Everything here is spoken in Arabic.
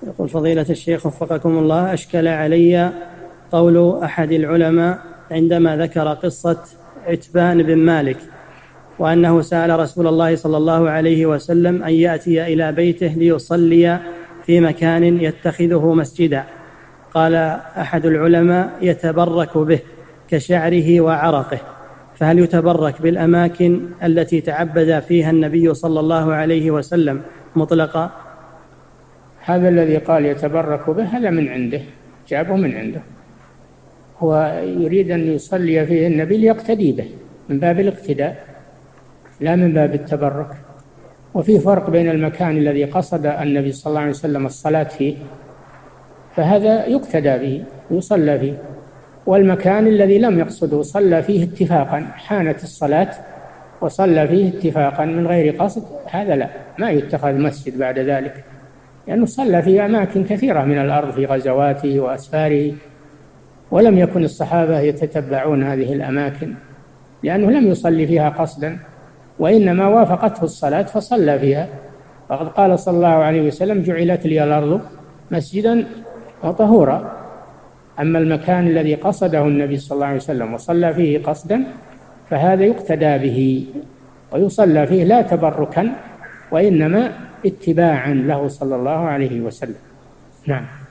يقول فضيلة الشيخ وفقكم الله، أشكل علي قول أحد العلماء عندما ذكر قصة عتبان بن مالك، وأنه سأل رسول الله صلى الله عليه وسلم أن يأتي إلى بيته ليصلي في مكان يتخذه مسجدا. قال أحد العلماء يتبرك به كشعره وعرقه، فهل يتبرك بالأماكن التي تعبد فيها النبي صلى الله عليه وسلم مطلقا؟ هذا الذي قال يتبرك به هذا من عنده، جابه من عنده، هو يريد أن يصلي فيه النبي ليقتدي به من باب الاقتداء لا من باب التبرك. وفي فرق بين المكان الذي قصد النبي صلى الله عليه وسلم الصلاة فيه فهذا يقتدى به يصلى فيه، والمكان الذي لم يقصده صلى فيه اتفاقا، حانت الصلاة وصلى فيه اتفاقا من غير قصد، هذا لا، ما يتخذ مسجد بعد ذلك، لأنه صلى في أماكن كثيرة من الأرض في غزواته وأسفاره، ولم يكن الصحابة يتتبعون هذه الأماكن لأنه لم يصلي فيها قصدا، وإنما وافقته الصلاة فصلى فيها. فقد قال صلى الله عليه وسلم جعلت لي الأرض مسجدا وطهورا. أما المكان الذي قصده النبي صلى الله عليه وسلم وصلى فيه قصدا فهذا يقتدى به ويصلى فيه لا تبركا وإنما اتباعا له صلى الله عليه وسلم. نعم.